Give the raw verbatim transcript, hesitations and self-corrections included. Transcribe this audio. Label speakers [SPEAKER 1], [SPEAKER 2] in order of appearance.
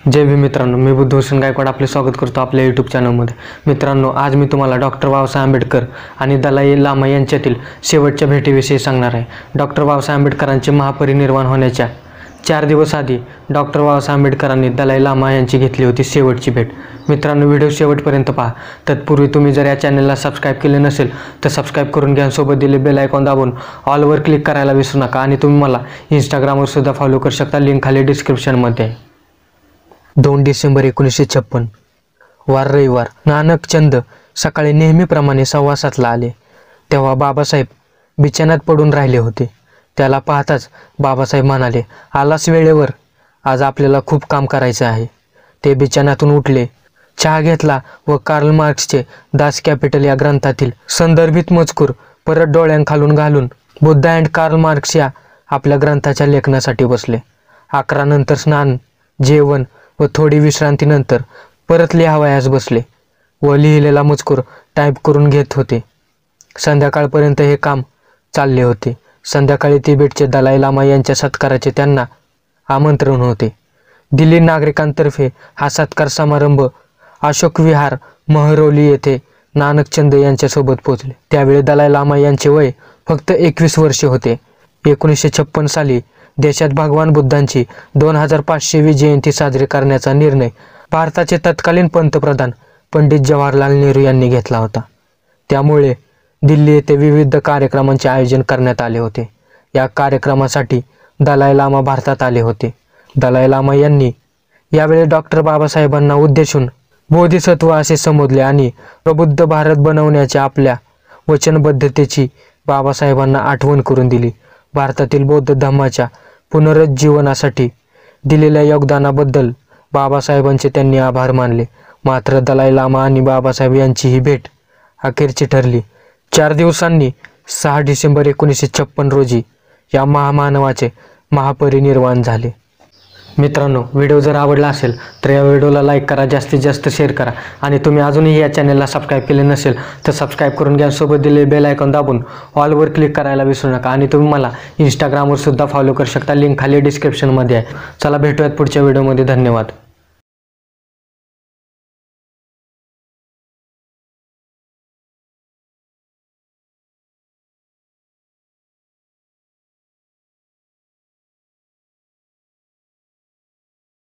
[SPEAKER 1] जय भीम मित्रांनो, मी बुद्धभूषण गायकवाड आपले स्वागत करतो आपल्या यूट्यूब चॅनलमध्ये। मित्रांनो, आज मी तुम्हाला डॉक्टर बाबासाहेब आंबेडकर आणि दलाई लामा यांच्यातील शेवटच्या भेटीविषयी सांगणार आहे। डॉक्टर बाबासाहेब आंबेडकरांचे महापरिनिर्वाण होण्याच्या चार दिवस आधी डॉक्टर बाबासाहेब आंबेडकरांनी दलाई लामा यांची घेतली होती शेवटची भेट। मित्रांनो, व्हिडिओ शेवटपर्यंत पहा। तत्पूर्वी तुम्ही जर या चॅनलला सबस्क्राईब केले नसेल तर सबस्क्राईब करून घ्या, सोबत दिले बेल आयकॉन दाबून ऑलवर क्लिक करायला विसरू नका। आणि तुम्ही मला इंस्टाग्रामवर सुद्धा फॉलो करू शकता, लिंक खाली डिस्क्रिप्शनमध्ये आहे। दोन डिसेंबर एकोणीसशे छप्पन वार रविवार। नानकचंद सकाळी नेहमीप्रमाणे सव्वा सातला आले तेव्हा बाबासाहेब बिछाण्यात पडून राहिले होते। त्याला पाहताच बाबासाहेब म्हणाले, आलास वेळेवर, आज आपल्याला खूप काम करायचे आहे। ते बिछाण्यातून उठले, चहा घेतला व कार्ल मार्क्सचे दास कॅपिटल या ग्रंथातील संदर्भित मजकूर परत डोळ्यांखालून घालून बुद्ध अँड कार्ल मार्क्स या आपल्या ग्रंथाच्या लेखनासाठी बसले। अकरा नंतर स्नान, जेवण व थोडी विश्रांतीनंतर परत लिहावयास बसले व लिहिलेला मजकूर टाईप करून घेत होते। संध्याकाळपर्यंत हे काम चालले होते। संध्याकाळी तिबेटचे दलाई लामा यांच्या सत्काराचे त्यांना आमंत्रण होते। दिल्ली नागरिकांतर्फे हा सत्कार समारंभ अशोक विहार महरौली येथे नानकचंद यांच्यासोबत पोहोचले। त्यावेळी दलाई लामा यांचे वय फक्त एकवीस वर्षे होते। एकोणीसशे छप्पन साली देशात भगवान बुद्धांची दोन हजार पाचशेवी जयंती साजरी करण्याचा निर्णय भारताचे तत्कालीन पंतप्रधान पंडित जवाहरलाल नेहरू यांनी घेतला होता। त्यामुळे दिल्ली येथे विविध कार्यक्रमांचे आयोजन करण्यात आले होते। या कार्यक्रमासाठी दलाई लामा भारतात आले होते। दलाई लामा यांनी यावेळी डॉक्टर बाबासाहेबांना उद्देशून बोधिसत्व असे संबोधले आणि प्रबुद्ध भारत बनवण्याच्या आपल्या वचनबद्धतेची बाबासाहेबांना आठवण करून दिली। भारतातील बौद्ध धर्माच्या पुनरुज्जीवनासाठी दिलेल्या योगदानाबद्दल बाबासाहेबांचे त्यांनी आभार मानले। मात्र दलाई लामा आणि बाबासाहेब यांची ही भेट अखेरची ठरली। चार दिवसांनी सहा डिसेंबर एकोणीसशे छप्पन रोजी या महामानवाचे महापरिनिर्वाण झाले। मित्रांनो, व्हिडिओ जर आवडला असेल तर या व्हिडिओला लाईक करा, जास्तीत जास्त शेअर करा आणि तुम्ही अजूनही या चॅनलला सबस्क्राईब केले नसेल तर सबस्क्राईब करून घ्या, सोबत दिलेले बेल आयकॉन दाबून ऑलवर क्लिक करायला विसरू नका। आणि तुम्ही मला इंस्टाग्रामवर सुद्धा फॉलो करू शकता, लिंक खाली डिस्क्रिप्शनमध्ये आहे। चला भेटूयात पुढच्या व्हिडिओमध्ये। धन्यवाद।